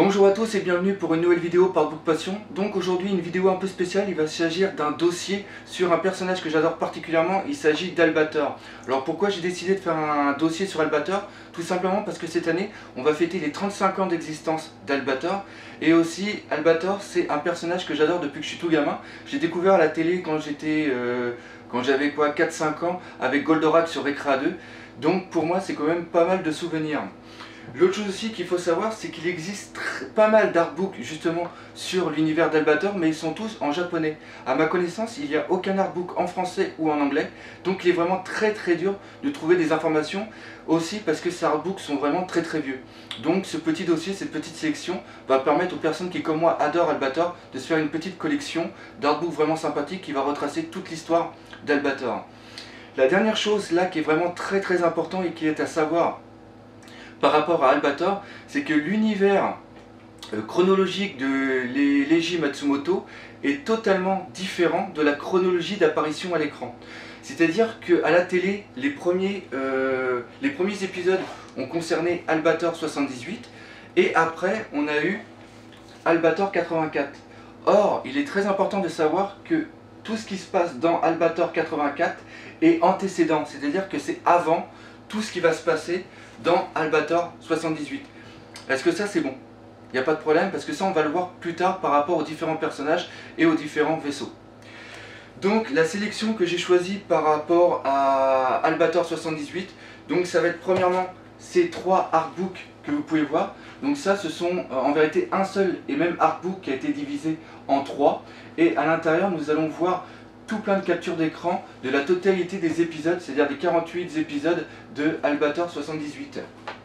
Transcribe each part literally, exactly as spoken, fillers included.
Bonjour à tous et bienvenue pour une nouvelle vidéo par Book Passion. Donc aujourd'hui une vidéo un peu spéciale, il va s'agir d'un dossier sur un personnage que j'adore particulièrement, il s'agit d'Albator. Alors pourquoi j'ai décidé de faire un dossier sur Albator? Tout simplement parce que cette année on va fêter les trente-cinq ans d'existence d'Albator. Et aussi Albator c'est un personnage que j'adore depuis que je suis tout gamin. J'ai découvert à la télé quand j'étais euh, quand j'avais quoi quatre cinq ans avec Goldorak sur Recrea deux. Donc pour moi c'est quand même pas mal de souvenirs. L'autre chose aussi qu'il faut savoir, c'est qu'il existe pas mal d'artbooks justement sur l'univers d'Albator, mais ils sont tous en japonais. À ma connaissance, il n'y a aucun artbook en français ou en anglais, donc il est vraiment très très dur de trouver des informations, aussi parce que ces artbooks sont vraiment très très vieux. Donc ce petit dossier, cette petite sélection, va permettre aux personnes qui comme moi adorent Albator de se faire une petite collection d'artbooks vraiment sympathiques qui va retracer toute l'histoire d'Albator. La dernière chose là qui est vraiment très très important et qui est à savoir par rapport à Albator, c'est que l'univers euh, chronologique de Leiji Matsumoto est totalement différent de la chronologie d'apparition à l'écran. C'est-à-dire qu'à la télé, les premiers, euh, les premiers épisodes ont concerné Albator soixante-dix-huit et après on a eu Albator quatre-vingt-quatre. Or, il est très important de savoir que tout ce qui se passe dans Albator quatre-vingt-quatre est antécédent, c'est-à-dire que c'est avant tout ce qui va se passer dans Albator soixante-dix-huit. Est-ce que ça c'est bon? Il n'y a pas de problème parce que ça on va le voir plus tard par rapport aux différents personnages et aux différents vaisseaux. Donc la sélection que j'ai choisie par rapport à Albator soixante-dix-huit, donc ça va être premièrement ces trois artbooks que vous pouvez voir. Donc ça ce sont en vérité un seul et même artbook qui a été divisé en trois. Et à l'intérieur nous allons voir tout plein de captures d'écran de la totalité des épisodes, c'est-à-dire des quarante-huit épisodes de Albator soixante-dix-huit.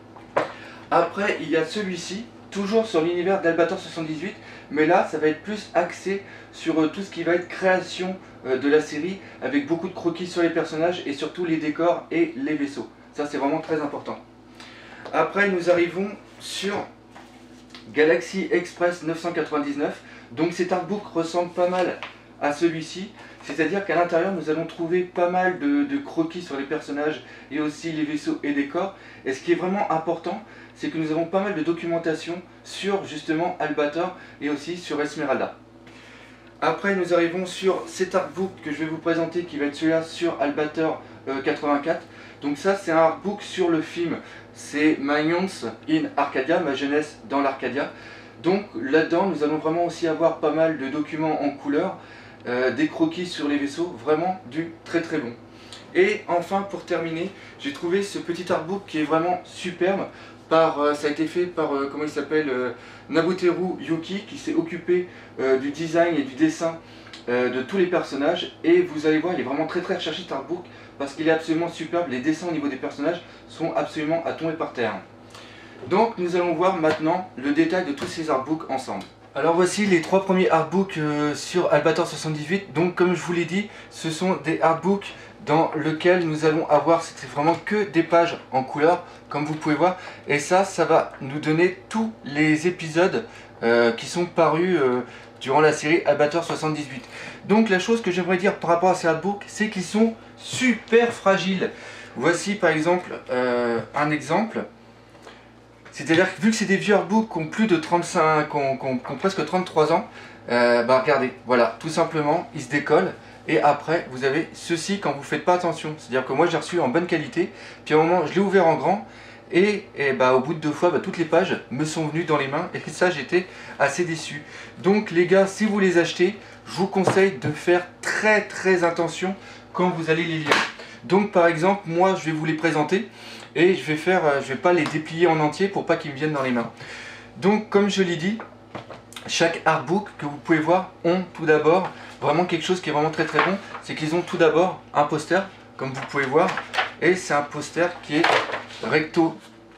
Après, il y a celui-ci, toujours sur l'univers d'Albator soixante-dix-huit, mais là, ça va être plus axé sur euh, tout ce qui va être création euh, de la série, avec beaucoup de croquis sur les personnages et surtout les décors et les vaisseaux. Ça, c'est vraiment très important. Après, nous arrivons sur Galaxy Express neuf cent quatre-vingt-dix-neuf. Donc cet artbook ressemble pas mal à celui-ci, c'est-à-dire qu'à l'intérieur nous allons trouver pas mal de, de croquis sur les personnages et aussi les vaisseaux et décors. Et ce qui est vraiment important, c'est que nous avons pas mal de documentation sur justement Albator et aussi sur Esmeralda. Après nous arrivons sur cet artbook que je vais vous présenter qui va être celui-là sur Albator euh, quatre-vingt-quatre. Donc ça c'est un artbook sur le film, c'est My Youth in Arcadia, ma jeunesse dans l'Arcadia. Donc là-dedans nous allons vraiment aussi avoir pas mal de documents en couleur, euh, des croquis sur les vaisseaux, vraiment du très très bon. Et enfin pour terminer, j'ai trouvé ce petit artbook qui est vraiment superbe. Par, euh, ça a été fait par, euh, comment il s'appelle, euh, Nabuteru Yuki, qui s'est occupé euh, du design et du dessin euh, de tous les personnages. Et vous allez voir, il est vraiment très très recherché cet artbook, parce qu'il est absolument superbe. Les dessins au niveau des personnages sont absolument à tomber par terre. Donc nous allons voir maintenant le détail de tous ces artbooks ensemble. Alors voici les trois premiers artbooks euh, sur Albator soixante-dix-huit. Donc comme je vous l'ai dit, ce sont des artbooks dans lesquels nous allons avoir, c'est vraiment que des pages en couleur, comme vous pouvez voir. Et ça, ça va nous donner tous les épisodes euh, qui sont parus euh, durant la série Albator soixante-dix-huit. Donc la chose que j'aimerais dire par rapport à ces artbooks, c'est qu'ils sont super fragiles. Voici par exemple euh, un exemple. C'est-à-dire que vu que c'est des vieux artbooks qui ont plus de trente-cinq, qui ont, qui ont, qui ont presque trente-trois ans, euh, bah regardez, voilà, tout simplement, ils se décollent. Et après, vous avez ceci quand vous ne faites pas attention. C'est-à-dire que moi, j'ai reçu en bonne qualité, puis à un moment, je l'ai ouvert en grand, et, et bah, au bout de deux fois, bah, toutes les pages me sont venues dans les mains, et ça, j'étais assez déçu. Donc les gars, si vous les achetez, je vous conseille de faire très très attention quand vous allez les lire. Donc par exemple, moi, je vais vous les présenter, et je vais faire, je vais pas les déplier en entier pour pas qu'ils me viennent dans les mains. Donc comme je l'ai dit, chaque artbook que vous pouvez voir ont tout d'abord vraiment quelque chose qui est vraiment très très bon, c'est qu'ils ont tout d'abord un poster, comme vous pouvez voir, et c'est un poster qui est recto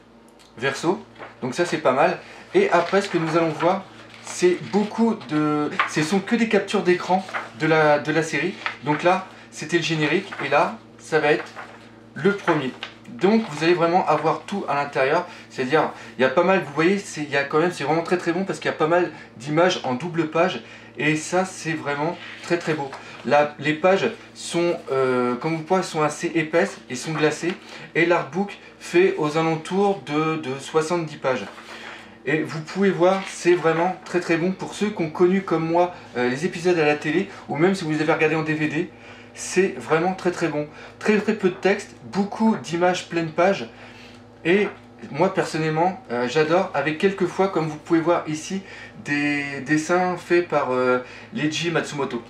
verso, donc ça c'est pas mal. Et après ce que nous allons voir, c'est beaucoup de, ce sont que des captures d'écran de la, de la série. Donc là c'était le générique, et là ça va être le premier. Donc vous allez vraiment avoir tout à l'intérieur, c'est-à-dire il y a pas mal, vous voyez, il y a quand même, c'est vraiment très très bon parce qu'il y a pas mal d'images en double page et ça c'est vraiment très très beau. Là, les pages sont, euh, comme vous pouvez, sont assez épaisses et sont glacées et l'artbook fait aux alentours de, de soixante-dix pages. Et vous pouvez voir, c'est vraiment très très bon pour ceux qui ont connu comme moi euh, les épisodes à la télé, ou même si vous les avez regardés en D V D, c'est vraiment très très bon. Très très peu de texte, beaucoup d'images pleine page, et moi personnellement euh, j'adore, avec quelquefois, comme vous pouvez voir ici, des dessins faits par euh, Leiji Matsumoto.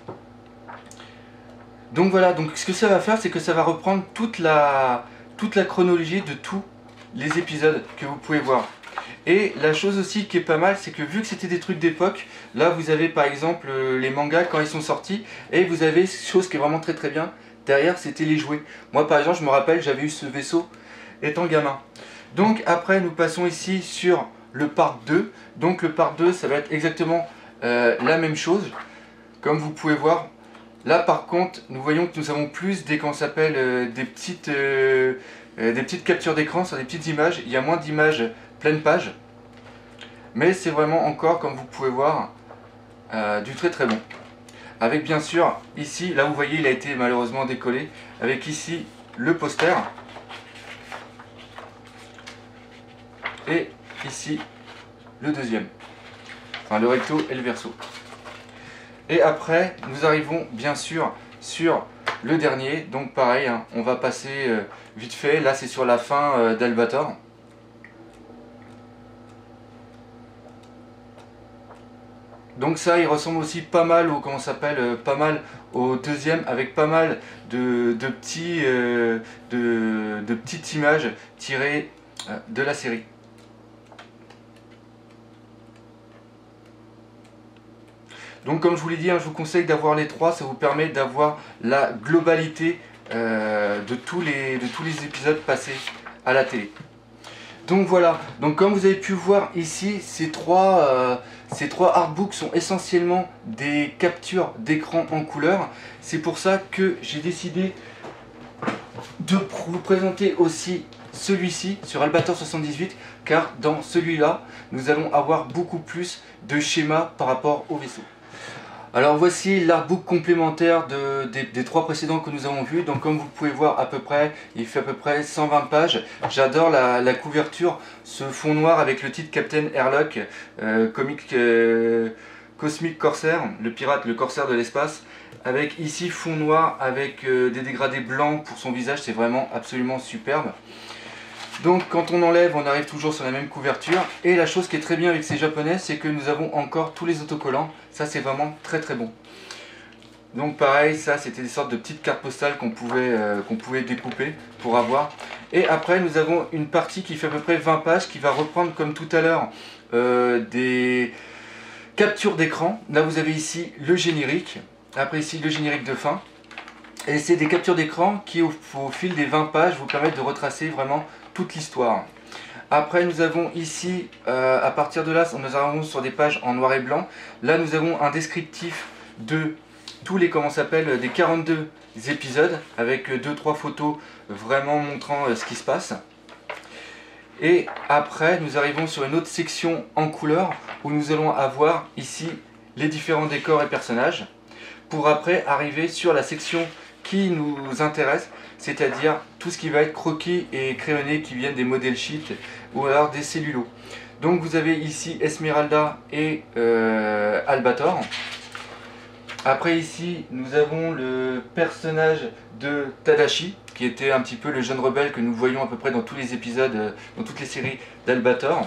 Donc voilà, donc ce que ça va faire, c'est que ça va reprendre toute la, toute la chronologie de tous les épisodes que vous pouvez voir. Et la chose aussi qui est pas mal, c'est que vu que c'était des trucs d'époque, là vous avez par exemple les mangas quand ils sont sortis, et vous avez chose qui est vraiment très très bien, derrière c'était les jouets. Moi par exemple je me rappelle, j'avais eu ce vaisseau étant gamin. Donc après nous passons ici sur le part deux. Donc le part deux ça va être exactement euh, la même chose, comme vous pouvez voir. Là par contre nous voyons que nous avons plus des, comment s'appelle, euh, des, petites, euh, euh, des petites captures d'écran sur des petites images. Il y a moins d'images pleine page, mais c'est vraiment encore, comme vous pouvez voir, euh, du très très bon. Avec bien sûr ici, là vous voyez il a été malheureusement décollé, avec ici le poster, et ici le deuxième, enfin le recto et le verso. Et après nous arrivons bien sûr sur le dernier, donc pareil, hein, on va passer euh, vite fait, là c'est sur la fin euh, d'Albator. Donc ça, il ressemble aussi pas mal au, comment s'appelle, euh, pas mal au deuxième, avec pas mal de, de, petits, euh, de, de petites images tirées euh, de la série. Donc comme je vous l'ai dit, hein, je vous conseille d'avoir les trois, ça vous permet d'avoir la globalité euh, de, tous les, de tous les épisodes passés à la télé. Donc voilà, donc comme vous avez pu voir ici, ces trois, euh, ces trois artbooks sont essentiellement des captures d'écran en couleur. C'est pour ça que j'ai décidé de vous présenter aussi celui-ci sur Albator soixante-dix-huit, car dans celui-là, nous allons avoir beaucoup plus de schémas par rapport au vaisseau. Alors voici l'artbook complémentaire de, des, des trois précédents que nous avons vus. Donc comme vous pouvez voir à peu près, il fait à peu près cent vingt pages. J'adore la, la couverture, ce fond noir avec le titre Captain Airlock, euh, comic, euh, Cosmic Corsair, le pirate, le corsaire de l'espace. Avec ici fond noir avec euh, des dégradés blancs pour son visage, c'est vraiment absolument superbe. Donc quand on enlève, on arrive toujours sur la même couverture. Et la chose qui est très bien avec ces japonais, c'est que nous avons encore tous les autocollants. Ça c'est vraiment très très bon. Donc pareil, ça c'était des sortes de petites cartes postales qu'on pouvait, euh, qu'on pouvait découper pour avoir. Et après nous avons une partie qui fait à peu près vingt pages, qui va reprendre comme tout à l'heure euh, des captures d'écran. Là vous avez ici le générique, après ici le générique de fin. Et c'est des captures d'écran qui au, au fil des vingt pages vous permettent de retracer vraiment toute l'histoire. Après nous avons ici, euh, à partir de là, nous arrivons sur des pages en noir et blanc. Là nous avons un descriptif de tous les, comment s'appelle, des quarante-deux épisodes, avec deux trois photos vraiment montrant euh, ce qui se passe. Et après nous arrivons sur une autre section en couleur, où nous allons avoir ici les différents décors et personnages, pour après arriver sur la section qui nous intéresse, c'est-à-dire tout ce qui va être croquis et crayonné qui viennent des modèles sheets ou alors des cellulos. Donc vous avez ici Esmeralda et euh, Albator. Après ici nous avons le personnage de Tadashi, qui était un petit peu le jeune rebelle que nous voyons à peu près dans tous les épisodes, dans toutes les séries d'Albator.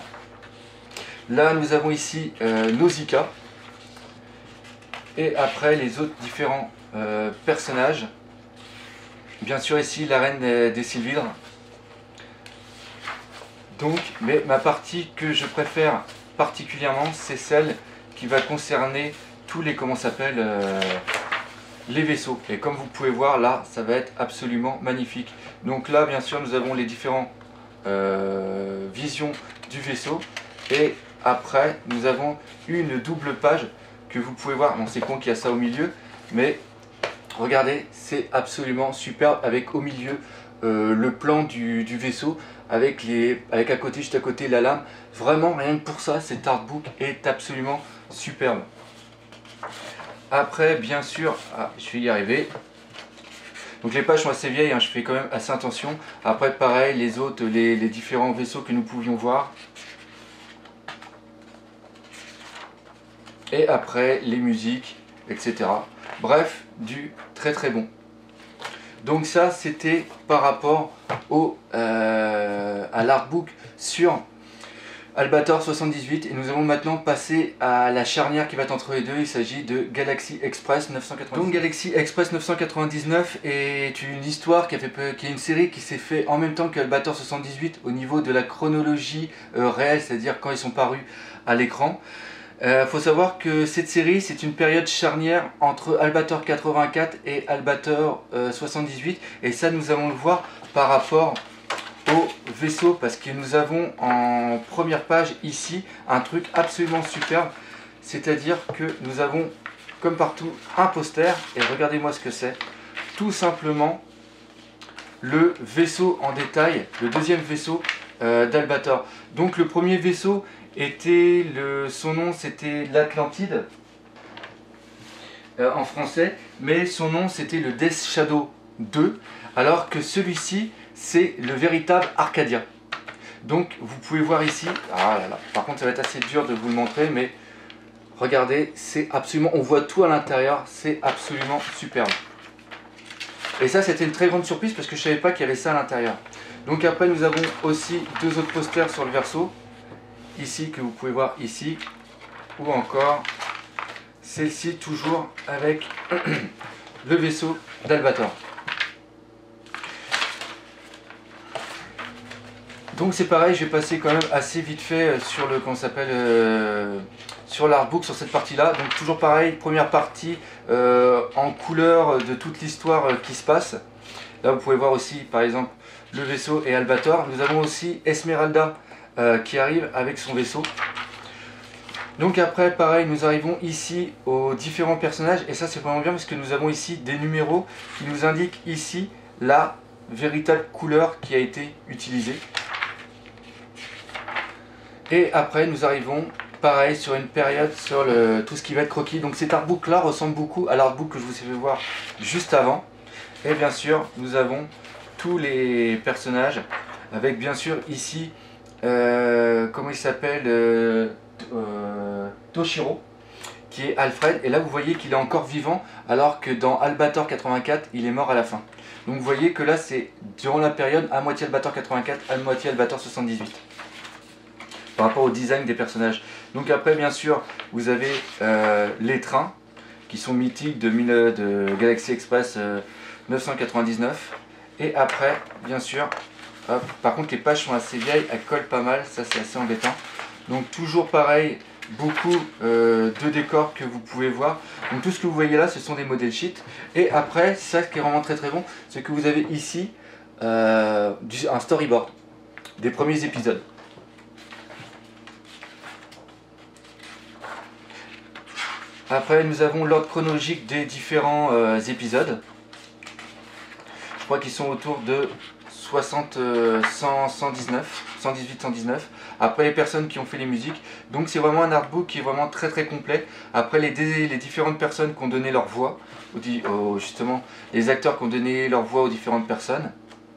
Là nous avons ici euh, Nausicaa. Et après les autres différents euh, personnages. Bien sûr ici la reine des, des Sylvidres. Donc, mais ma partie que je préfère particulièrement, c'est celle qui va concerner tous les, comment s'appelle, euh, les vaisseaux. Et comme vous pouvez voir là, ça va être absolument magnifique. Donc là bien sûr nous avons les différentes euh, visions du vaisseau. Et après nous avons une double page que vous pouvez voir. Bon, c'est con qu'il y a ça au milieu, mais regardez, c'est absolument superbe, avec au milieu euh, le plan du, du vaisseau, avec, les, avec à côté, juste à côté la lame. Vraiment, rien que pour ça, cet artbook est absolument superbe. Après, bien sûr, ah, je vais y arriver. Donc les pages sont assez vieilles, hein, je fais quand même assez attention. Après, pareil, les autres, les, les différents vaisseaux que nous pouvions voir. Et après les musiques, et cetera. Bref, du très très bon. Donc ça c'était par rapport au, euh, à l'artbook sur Albator soixante-dix-huit, et nous allons maintenant passer à la charnière qui va être entre les deux. Il s'agit de Galaxy Express neuf cent quatre-vingt-dix-neuf. Donc Galaxy Express neuf cent quatre-vingt-dix-neuf est une histoire qui a, fait, qui est une série qui s'est fait en même temps que Albator soixante-dix-huit au niveau de la chronologie euh, réelle, c'est-à-dire quand ils sont parus à l'écran. Il euh, faut savoir que cette série, c'est une période charnière entre Albator quatre-vingt-quatre et Albator euh, soixante-dix-huit, et ça nous allons le voir par rapport au vaisseau, parce que nous avons en première page ici un truc absolument superbe, c'est-à-dire que nous avons comme partout un poster, et regardez-moi ce que c'est, tout simplement le vaisseau en détail, le deuxième vaisseau euh, d'Albator. Donc le premier vaisseau était, le, son nom c'était l'Atlantide euh, en français, mais son nom c'était le Death Shadow deux, alors que celui-ci c'est le véritable Arcadia. Donc vous pouvez voir ici, ah là là, par contre ça va être assez dur de vous le montrer, mais regardez, c'est absolument, on voit tout à l'intérieur, c'est absolument superbe. Et ça c'était une très grande surprise parce que je ne savais pas qu'il y avait ça à l'intérieur. Donc après nous avons aussi deux autres posters sur le verso, ici que vous pouvez voir ici, ou encore celle-ci toujours avec le vaisseau d'Albator. Donc c'est pareil, je vais passer quand même assez vite fait sur le qu'on s'appelle euh, sur l'artbook, sur cette partie là. Donc toujours pareil, première partie euh, en couleur de toute l'histoire euh, qui se passe. Là vous pouvez voir aussi par exemple le vaisseau et Albator. Nous avons aussi Esmeralda euh, qui arrive avec son vaisseau. Donc après pareil, nous arrivons ici aux différents personnages, et ça c'est vraiment bien parce que nous avons ici des numéros qui nous indiquent ici la véritable couleur qui a été utilisée. Et après nous arrivons pareil sur une période sur le, tout ce qui va être croquis. Donc cet artbook là ressemble beaucoup à l'artbook que je vous ai fait voir juste avant. Et bien sûr nous avons tous les personnages avec bien sûr ici euh, comment il s'appelle euh, euh, Toshiro qui est Alfred, et là vous voyez qu'il est encore vivant alors que dans Albator quatre-vingt-quatre il est mort à la fin. Donc vous voyez que là c'est durant la période à moitié Albator quatre-vingt-quatre, à moitié Albator soixante-dix-huit par rapport au design des personnages. Donc après bien sûr vous avez euh, les trains qui sont mythiques de, de Galaxy Express euh, neuf cent quatre-vingt-dix-neuf, et après bien sûr hop, par contre les pages sont assez vieilles, elles collent pas mal, ça c'est assez embêtant. Donc toujours pareil, beaucoup euh, de décors que vous pouvez voir. Donc tout ce que vous voyez là ce sont des modèles sheets, et après ça qui est vraiment très très bon, c'est que vous avez ici euh, du, un storyboard des premiers épisodes. Après nous avons l'ordre chronologique des différents euh, épisodes. Je crois qu'ils sont autour de soixante, euh, cent, cent dix-neuf, cent dix-huit, cent dix-neuf. Après les personnes qui ont fait les musiques. Donc c'est vraiment un artbook qui est vraiment très très complet. Après les, les différentes personnes qui ont donné leur voix, aux, aux, justement les acteurs qui ont donné leur voix aux différentes personnes.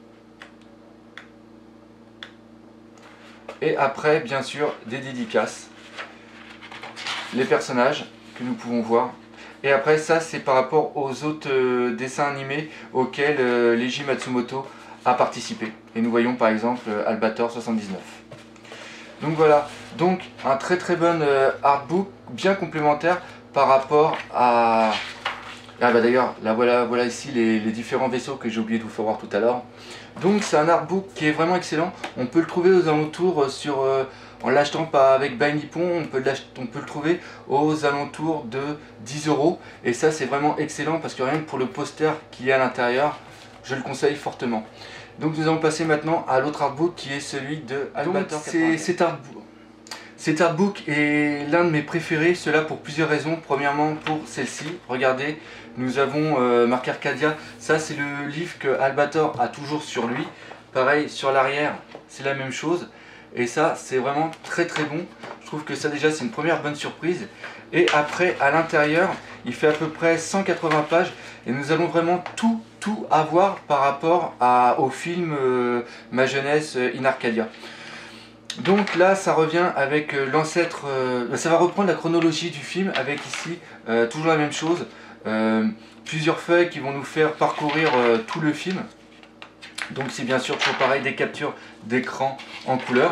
Et après bien sûr des dédicaces, les personnages que nous pouvons voir. Et après ça c'est par rapport aux autres euh, dessins animés auxquels euh, Leiji Matsumoto a participé. Et nous voyons par exemple euh, Albator soixante-dix-neuf. Donc voilà, donc un très très bon euh, artbook, bien complémentaire par rapport à... Ah bah d'ailleurs, là voilà, voilà ici les, les différents vaisseaux que j'ai oublié de vous faire voir tout à l'heure. Donc c'est un artbook qui est vraiment excellent. On peut le trouver aux alentours euh, sur... Euh, en l'achetant pas avec Buy Nippon, on peut, on peut le trouver aux alentours de dix euros. Et ça c'est vraiment excellent parce que rien que pour le poster qui est à l'intérieur, je le conseille fortement. Donc nous allons passer maintenant à l'autre artbook qui est celui de Albator. Cet artbook, cet artbook est l'un de mes préférés, cela pour plusieurs raisons. Premièrement pour celle-ci, regardez, nous avons euh, marqué Arcadia. Ça c'est le livre que Albator a toujours sur lui. Pareil sur l'arrière, c'est la même chose. Et ça c'est vraiment très très bon. Je trouve que ça déjà c'est une première bonne surprise. Et après à l'intérieur il fait à peu près cent quatre-vingts pages, et nous allons vraiment tout tout avoir par rapport à, au film euh, Ma jeunesse in Arcadia. Donc là, ça revient avec euh, l'ancêtre, euh, ça va reprendre la chronologie du film avec ici euh, toujours la même chose. Euh, plusieurs feuilles qui vont nous faire parcourir euh, tout le film. Donc c'est bien sûr toujours pareil, des captures d'écran en couleur.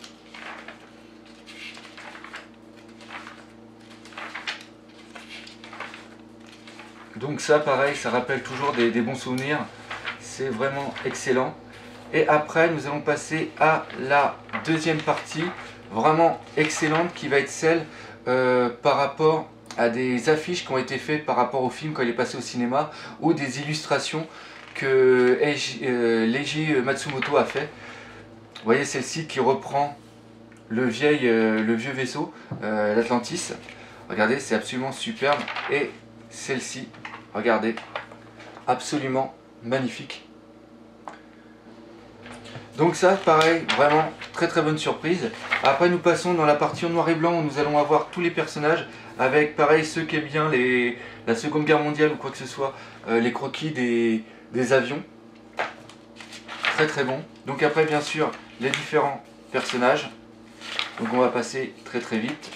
Donc ça pareil, ça rappelle toujours des, des bons souvenirs. C'est vraiment excellent. Et après nous allons passer à la deuxième partie, vraiment excellente, qui va être celle euh, par rapport à des affiches qui ont été faites par rapport au film quand il est passé au cinéma, ou des illustrations que Eiji, euh, Leiji Matsumoto a fait. Vous voyez celle-ci qui reprend le, vieil, euh, le vieux vaisseau, euh, l'Atlantis. Regardez, c'est absolument superbe. Et celle-ci, regardez, absolument magnifique. Donc ça, pareil, vraiment très très bonne surprise. Après nous passons dans la partie en noir et blanc où nous allons avoir tous les personnages avec pareil ceux qui aiment bien les, la Seconde Guerre mondiale ou quoi que ce soit, euh, les croquis des, des avions. Très très bon. Donc après bien sûr les différents personnages. Donc on va passer très très vite.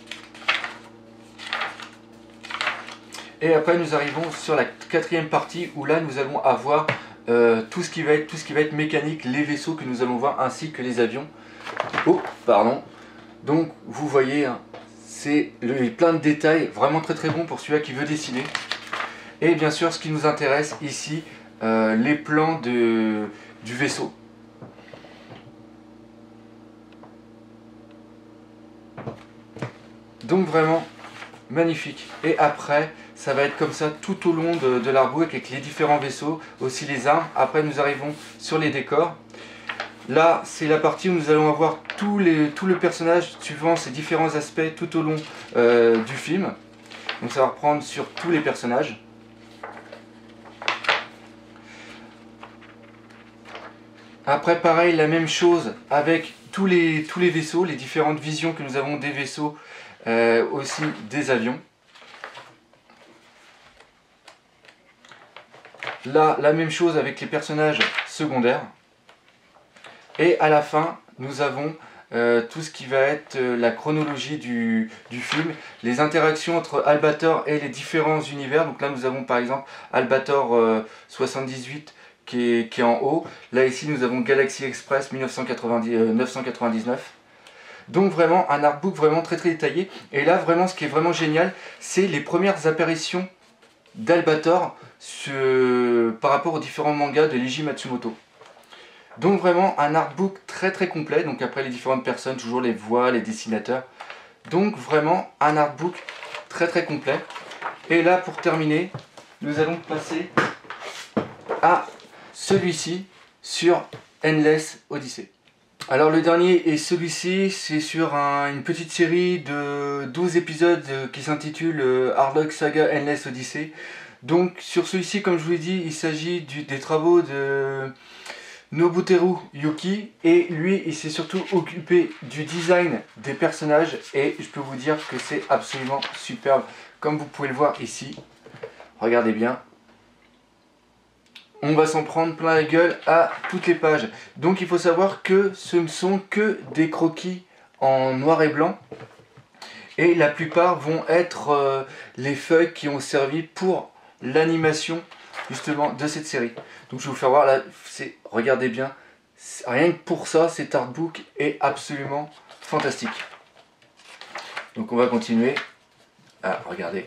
Et après nous arrivons sur la quatrième partie où là nous allons avoir euh, tout ce qui va être tout ce qui va être mécanique, les vaisseaux que nous allons voir ainsi que les avions. Oh pardon. Donc vous voyez, hein, c'est plein de détails, vraiment très très bon pour celui-là qui veut dessiner. Et bien sûr ce qui nous intéresse ici, euh, les plans de, du vaisseau. Donc vraiment magnifique. Et après ça va être comme ça tout au long de, de l'artbook avec les différents vaisseaux, aussi les armes. Après nous arrivons sur les décors. Là c'est la partie où nous allons avoir tous les, tout le personnage suivant ses différents aspects tout au long euh, du film. Donc ça va reprendre sur tous les personnages. Après pareil, la même chose avec tous les, tous les vaisseaux, les différentes visions que nous avons des vaisseaux, euh, aussi des avions. Là, la même chose avec les personnages secondaires. Et à la fin, nous avons euh, tout ce qui va être euh, la chronologie du, du film, les interactions entre Albator et les différents univers. Donc là, nous avons par exemple Albator euh, soixante-dix-huit qui est, qui est en haut. Là, ici, nous avons Galaxy Express mille neuf cent quatre-vingt-dix-neuf. Donc vraiment, un artbook vraiment très très détaillé. Et là, vraiment, ce qui est vraiment génial, c'est les premières apparitions d'Albator par rapport aux différents mangas de Leiji Matsumoto. Donc vraiment un artbook très très complet, donc après les différentes personnes, toujours les voix, les dessinateurs. Donc vraiment un artbook très très complet. Et là pour terminer, nous allons passer à celui-ci sur Endless Odyssey. Alors le dernier est celui-ci, c'est sur un, une petite série de douze épisodes qui s'intitule Hard Saga Endless Odyssey. Donc sur celui-ci, comme je vous l'ai dit, il s'agit des travaux de Nobuteru Yuki, et lui il s'est surtout occupé du design des personnages et je peux vous dire que c'est absolument superbe comme vous pouvez le voir ici. Regardez bien, on va s'en prendre plein la gueule à toutes les pages. Donc il faut savoir que ce ne sont que des croquis en noir et blanc et la plupart vont être euh, les feuilles qui ont servi pour l'animation justement de cette série. Donc je vais vous faire voir là, regardez bien, rien que pour ça cet artbook est absolument fantastique. Donc on va continuer. Ah regardez,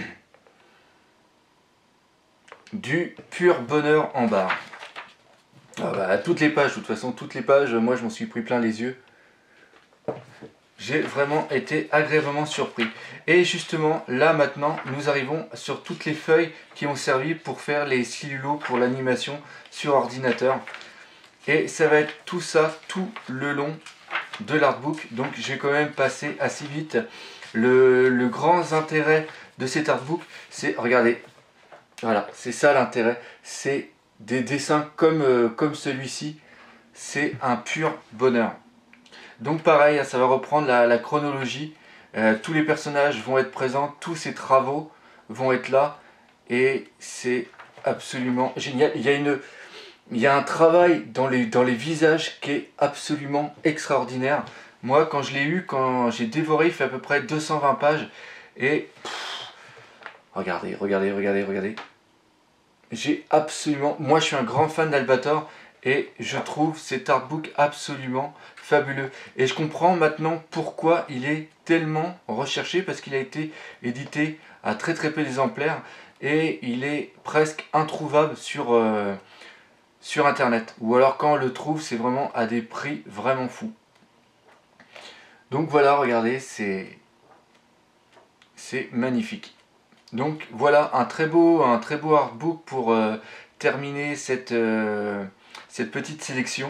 du pur bonheur en barre. Ah bah, toutes les pages, de toute façon toutes les pages, moi je m'en suis pris plein les yeux. J'ai vraiment été agréablement surpris. Et justement, là maintenant, nous arrivons sur toutes les feuilles qui ont servi pour faire les stylos pour l'animation sur ordinateur. Et ça va être tout ça, tout le long de l'artbook. Donc j'ai quand même passé assez vite. Le, le grand intérêt de cet artbook, c'est, regardez, voilà, c'est ça l'intérêt. C'est des dessins comme, euh, comme celui-ci. C'est un pur bonheur. Donc pareil, ça va reprendre la, la chronologie, euh, tous les personnages vont être présents, tous ces travaux vont être là, et c'est absolument génial. Il y a une, Il y a un travail dans les, dans les visages qui est absolument extraordinaire. Moi, quand je l'ai eu, quand j'ai dévoré, il fait à peu près deux cent vingt pages. Et pff, regardez, regardez, regardez, regardez. J'ai absolument... Moi, je suis un grand fan d'Albator. Et je trouve cet artbook absolument fabuleux. Et je comprends maintenant pourquoi il est tellement recherché. Parce qu'il a été édité à très très peu d'exemplaires. Et il est presque introuvable sur... Euh, sur internet, ou alors quand on le trouve c'est vraiment à des prix vraiment fous. Donc voilà, regardez, c'est c'est magnifique. Donc voilà un très beau un très beau artbook pour euh, terminer cette euh, cette petite sélection.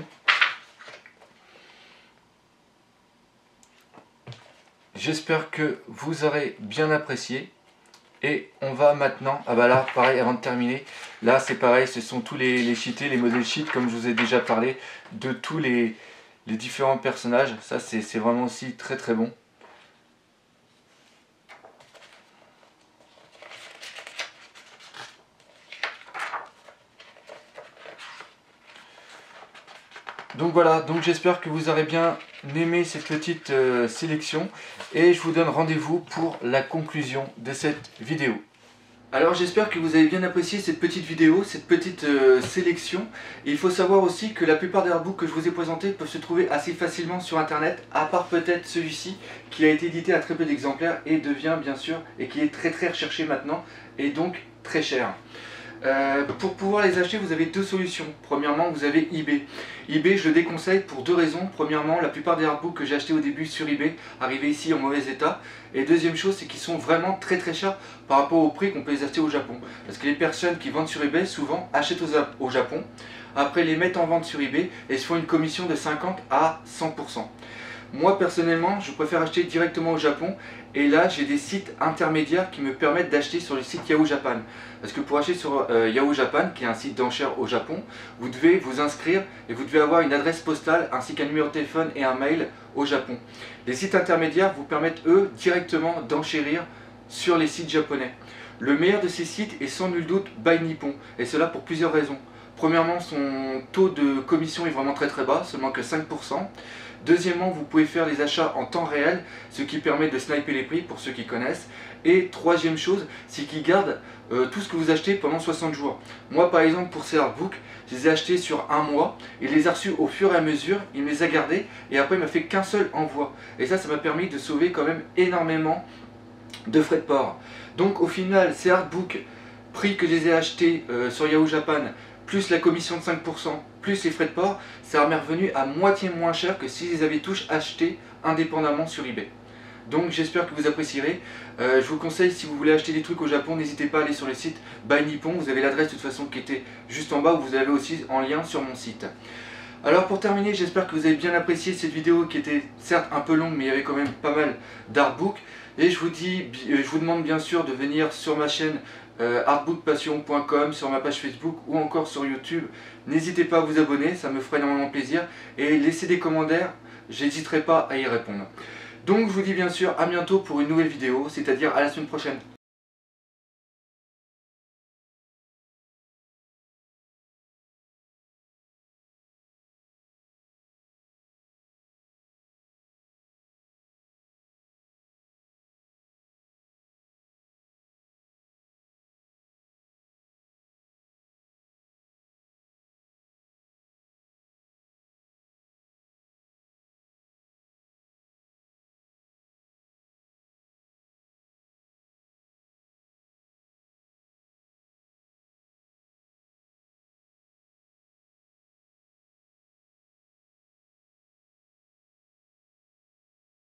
J'espère que vous aurez bien apprécié. Et on va maintenant, ah bah là pareil avant de terminer, là c'est pareil, ce sont tous les, les cheatés, les modèles cheat comme je vous ai déjà parlé de tous les, les différents personnages. Ça c'est vraiment aussi très très bon. Donc voilà, donc j'espère que vous aurez bien aimé cette petite euh, sélection et je vous donne rendez-vous pour la conclusion de cette vidéo. Alors j'espère que vous avez bien apprécié cette petite vidéo, cette petite euh, sélection. Et il faut savoir aussi que la plupart des artbooks que je vous ai présentés peuvent se trouver assez facilement sur internet, à part peut-être celui-ci qui a été édité à très peu d'exemplaires et devient bien sûr, et qui est très très recherché maintenant, et donc très cher. Euh, pour pouvoir les acheter, vous avez deux solutions. Premièrement, vous avez eBay. eBay, je le déconseille pour deux raisons. Premièrement, la plupart des artbooks que j'ai achetés au début sur eBay arrivaient ici en mauvais état. Et deuxième chose, c'est qu'ils sont vraiment très très chers par rapport au prix qu'on peut les acheter au Japon. Parce que les personnes qui vendent sur eBay, souvent, achètent au Japon, après les mettent en vente sur eBay et se font une commission de cinquante à cent pour cent. Moi personnellement, je préfère acheter directement au Japon et là j'ai des sites intermédiaires qui me permettent d'acheter sur le site Yahoo Japan. Parce que pour acheter sur euh, Yahoo Japan, qui est un site d'enchères au Japon, vous devez vous inscrire et vous devez avoir une adresse postale ainsi qu'un numéro de téléphone et un mail au Japon. Les sites intermédiaires vous permettent eux directement d'enchérir sur les sites japonais. Le meilleur de ces sites est sans nul doute Buy Nippon et cela pour plusieurs raisons. Premièrement, son taux de commission est vraiment très très bas, seulement que cinq pour cent. Deuxièmement, vous pouvez faire les achats en temps réel, ce qui permet de sniper les prix pour ceux qui connaissent. Et troisième chose, c'est qu'ils gardent euh, tout ce que vous achetez pendant soixante jours. Moi par exemple pour ces artbooks, je les ai achetés sur un mois, il les a reçus au fur et à mesure, il me les a gardés et après il m'a fait qu'un seul envoi. Et ça, ça m'a permis de sauver quand même énormément de frais de port. Donc au final, ces artbooks, prix que je les ai achetés euh, sur Yahoo Japan, plus la commission de cinq pour cent, plus les frais de port, ça m'est revenu à moitié moins cher que si je les avais tous achetés indépendamment sur eBay. Donc j'espère que vous apprécierez. Euh, je vous conseille, si vous voulez acheter des trucs au Japon, n'hésitez pas à aller sur le site Buy Nippon. Vous avez l'adresse de toute façon qui était juste en bas, ou vous avez aussi en lien sur mon site. Alors pour terminer, j'espère que vous avez bien apprécié cette vidéo qui était certes un peu longue, mais il y avait quand même pas mal d'artbooks. Et je vous, dis, je vous demande bien sûr de venir sur ma chaîne euh, artbook passion point com, sur ma page Facebook ou encore sur YouTube. N'hésitez pas à vous abonner, ça me ferait énormément plaisir. Et laissez des commentaires, j'hésiterai pas à y répondre. Donc je vous dis bien sûr à bientôt pour une nouvelle vidéo, c'est-à-dire à la semaine prochaine.